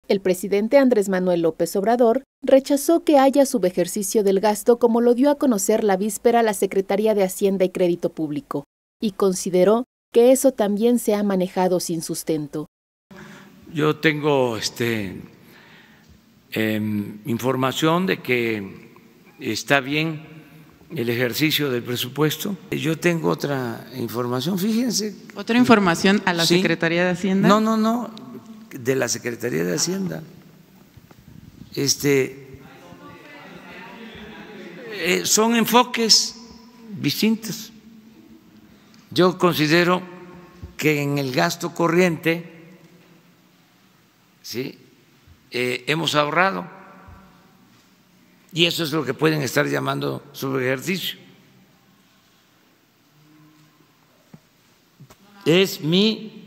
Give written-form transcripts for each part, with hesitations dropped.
El presidente Andrés Manuel López Obrador rechazó que haya subejercicio del gasto como lo dio a conocer la víspera la Secretaría de Hacienda y Crédito Público, y consideró que eso también se ha manejado sin sustento. Yo tengo información de que está bien el ejercicio del presupuesto. Yo tengo otra información, fíjense. ¿Otra información a la Sí. Secretaría de Hacienda? No, de la Secretaría de Hacienda. Son enfoques distintos. Yo considero que en el gasto corriente ¿sí? Hemos ahorrado y eso es lo que pueden estar llamando subejercicio. Es mi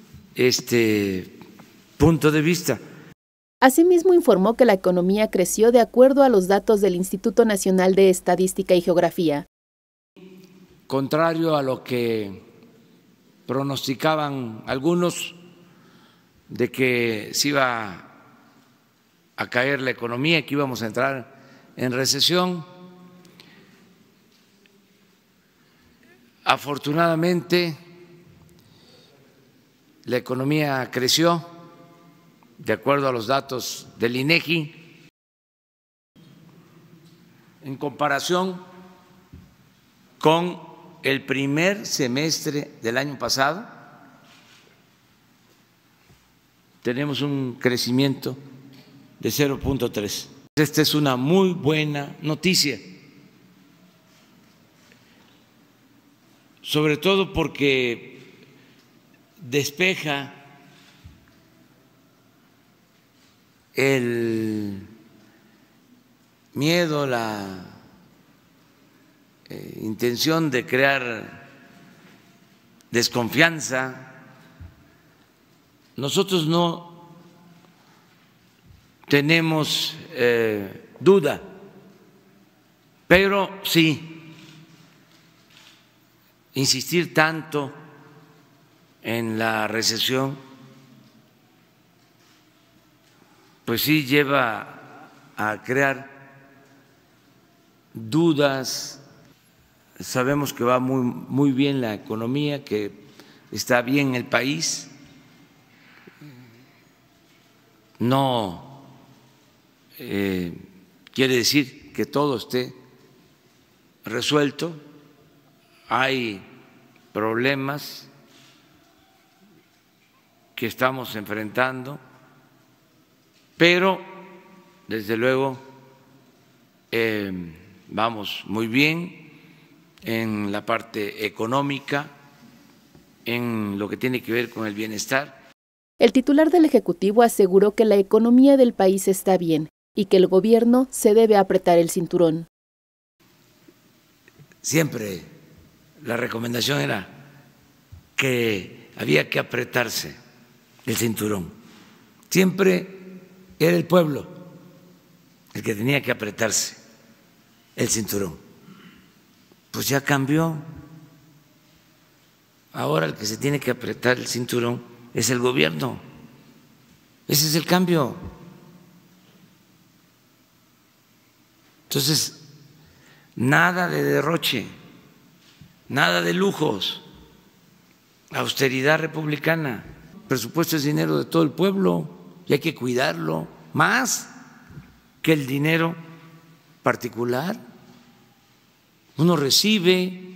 punto de vista. Asimismo, informó que la economía creció de acuerdo a los datos del Instituto Nacional de Estadística y Geografía. Contrario a lo que pronosticaban algunos de que se iba a caer la economía, que íbamos a entrar en recesión, afortunadamente la economía creció de acuerdo a los datos del INEGI en comparación con el primer semestre del año pasado. Tenemos un crecimiento de 0.3. Esta es una muy buena noticia, sobre todo porque despeja el miedo, la intención de crear desconfianza. Nosotros no tenemos duda, pero sí insistir tanto en la recesión, pues sí lleva a crear dudas. Sabemos que va muy bien la economía, que está bien el país. No quiere decir que todo esté resuelto. Hay problemas que estamos enfrentando, pero desde luego vamos muy bien en la parte económica, en lo que tiene que ver con el bienestar. El titular del Ejecutivo aseguró que la economía del país está bien y que el gobierno se debe apretar el cinturón. Siempre la recomendación era que había que apretarse el cinturón. Siempre era el pueblo el que tenía que apretarse el cinturón. Pues ya cambió. Ahora el que se tiene que apretar el cinturón es el gobierno. Ese es el cambio. Entonces, nada de derroche, nada de lujos, austeridad republicana. El presupuesto es dinero de todo el pueblo y hay que cuidarlo más que el dinero particular. Uno recibe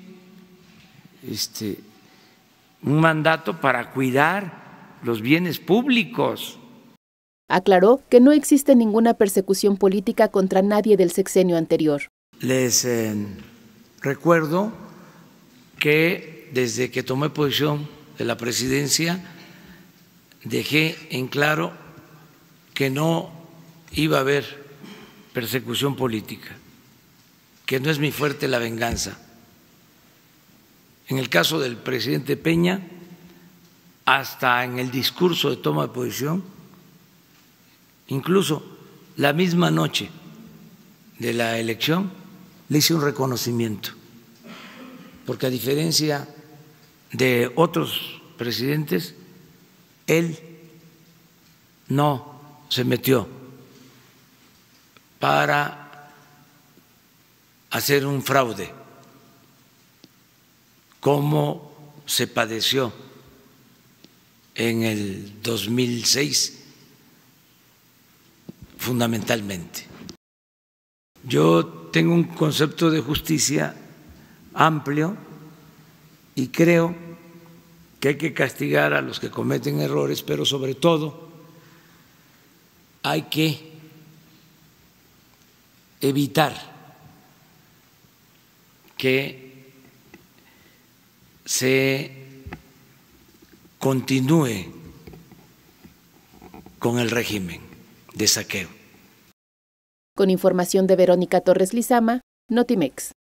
un mandato para cuidar los bienes públicos. Aclaró que no existe ninguna persecución política contra nadie del sexenio anterior. Les recuerdo que desde que tomé posesión de la presidencia dejé en claro que no iba a haber persecución política, que no es mi fuerte la venganza. En el caso del presidente Peña, hasta en el discurso de toma de posición, incluso la misma noche de la elección, le hice un reconocimiento, porque a diferencia de otros presidentes, él no se metió para hacer un fraude, como se padeció en el 2006 fundamentalmente. Yo tengo un concepto de justicia amplio y creo que hay que castigar a los que cometen errores, pero sobre todo hay que evitar que se continúe con el régimen de saqueo. Con información de Verónica Torres Lizama, Notimex.